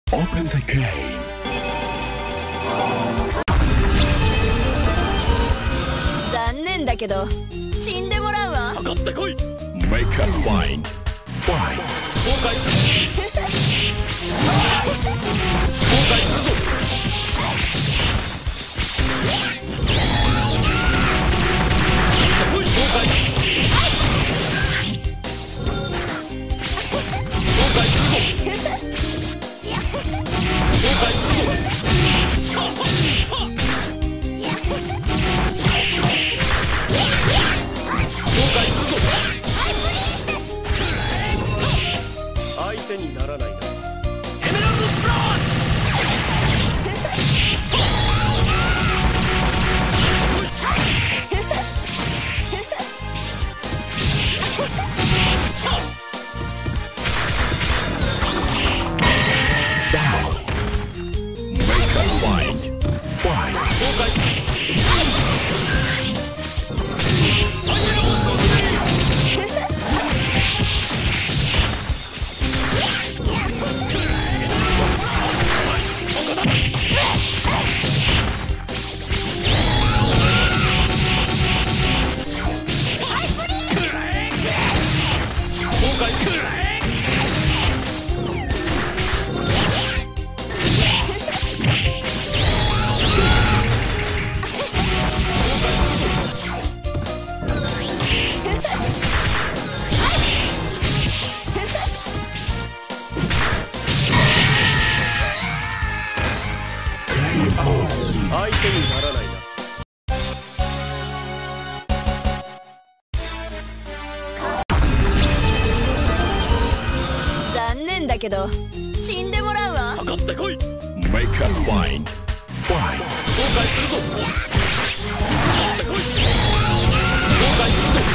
Open the game. 残念だけど死んでもらうわ。 かかってこい。 Make a wind. Fight. 崩壊するぞ。崩壊するぞ。崩壊。相手にならないな。エメラルドスプラッシ Down. Make a wind. Fight. 崩壊。相手にならないな。 残念だけど死んでもらうわ。 かかってこい。 Make a wind. Fight. 崩壊するぞ。かかってこい。崩壊するぞ。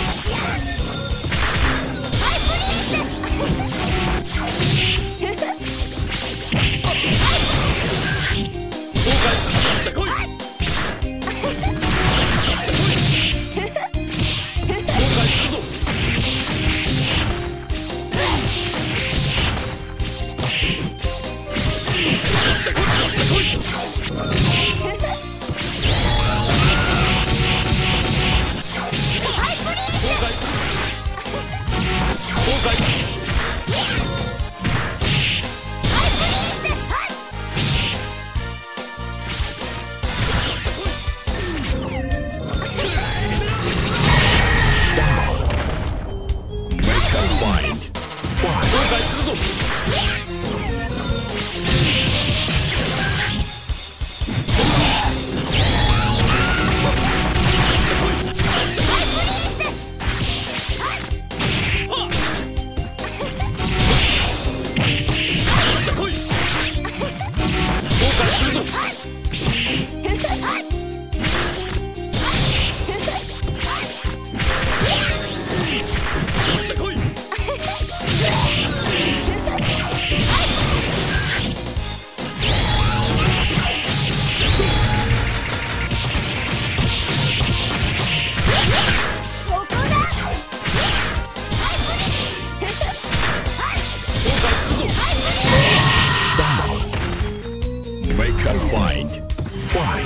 Wind. Fight.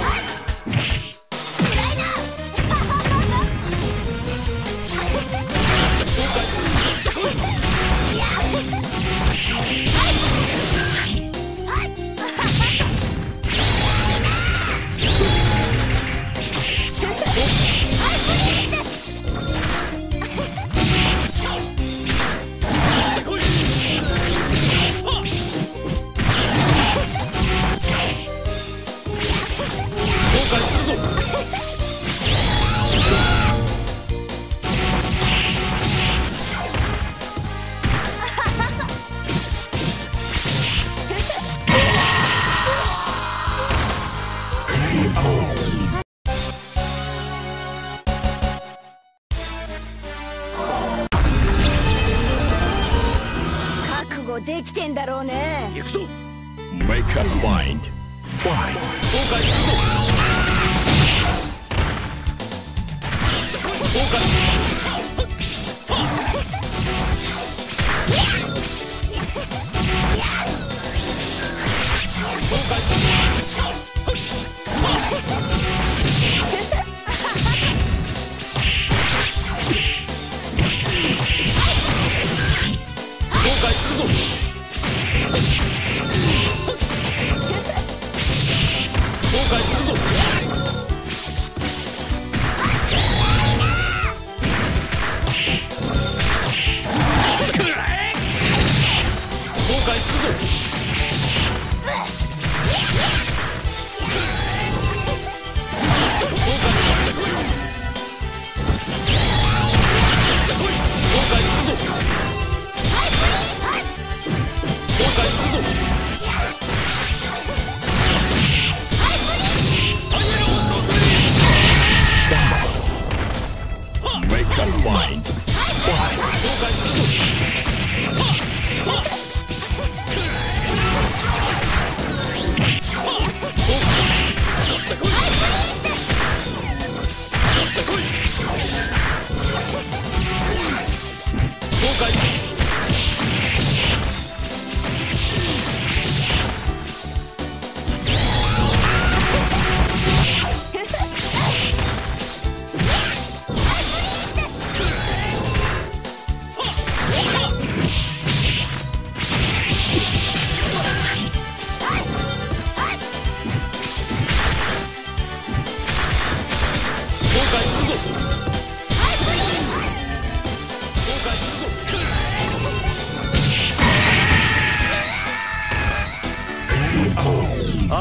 覚悟できてんだろうね。 行くぞ。 Make a wind. Fight. 崩壊するぞ。崩壊。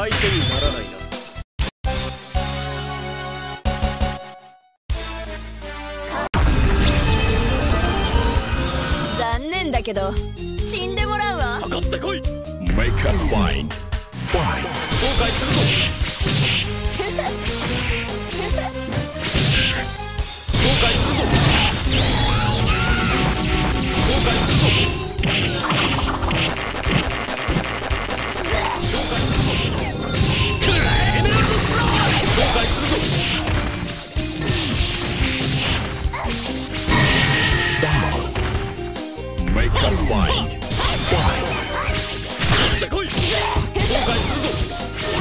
相手にならないな。 残念だけど死んでもらうわ。 かかってこい。 Make up mind. Fight. 後悔するぞ。後悔するぞ。後悔するぞ。エメラルドスラー。後悔するぞ。 Make up mind. Fight. かかってこい。後悔するぞ。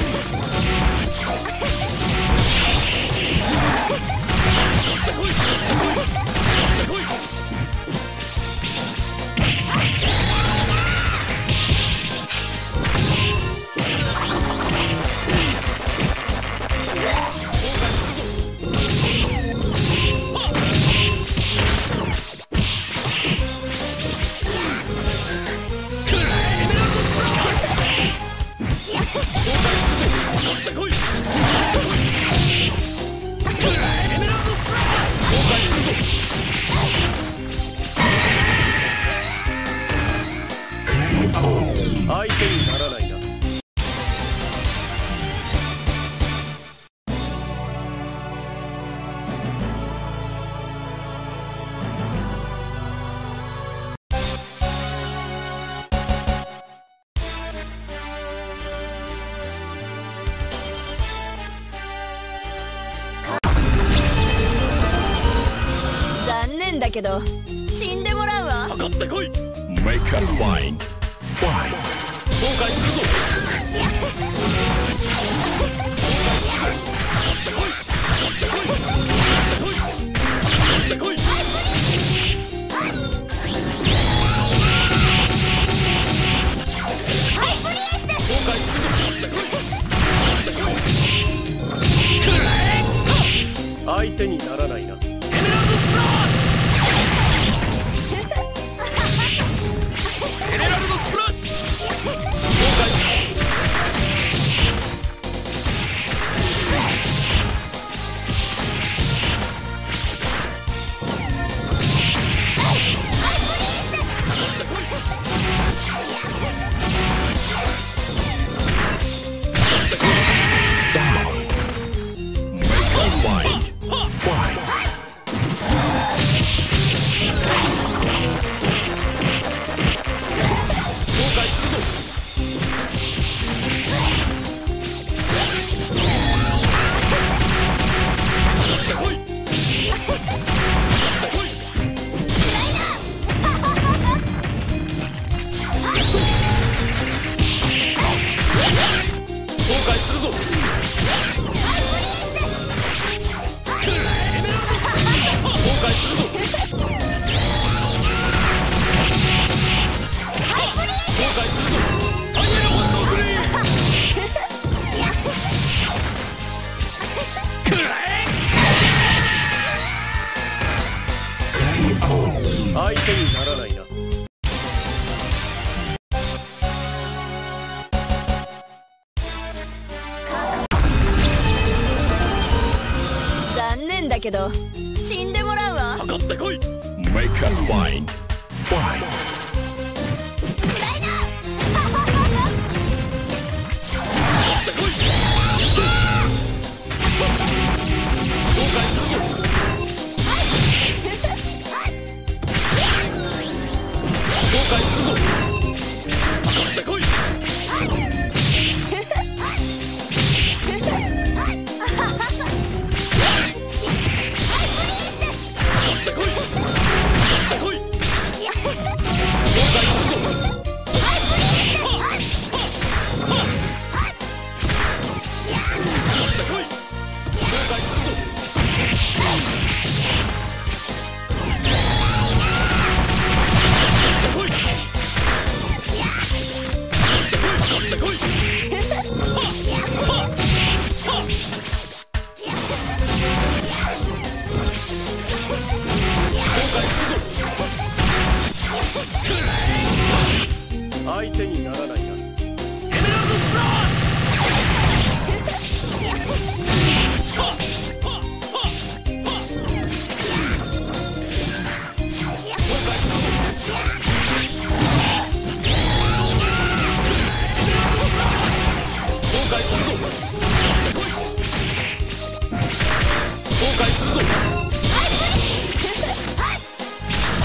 相手にならないな。 残念だけど死んでもらうわ。 かかってこい。 Make up mind. Fight. 後悔するぞ。相手にならないな。エメラルドスラー。エメラルドスラッシュ。後悔。 Make up mind. Fight. 後悔するぞ。こい。後悔するぞ。後悔するぞ。後悔するぞ。アイアンワンのフリー。相手にならないな。 残念だけど死んでもらうわ。 かかってこい。 Make up mind. Fight. 後悔するぞ。後悔するぞ。かかってこい。かかってこい。かかってこい。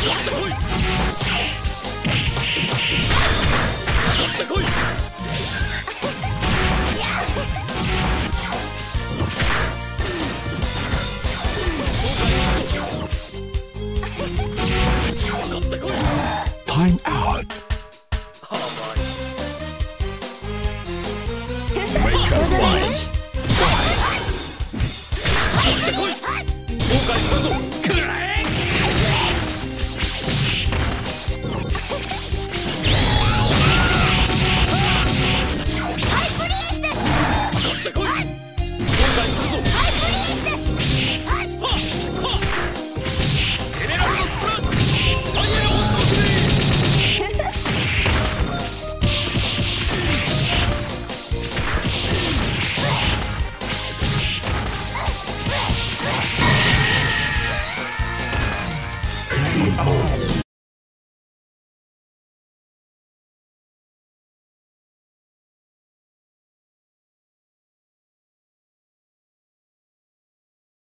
Time out. Make up mind. Fight. お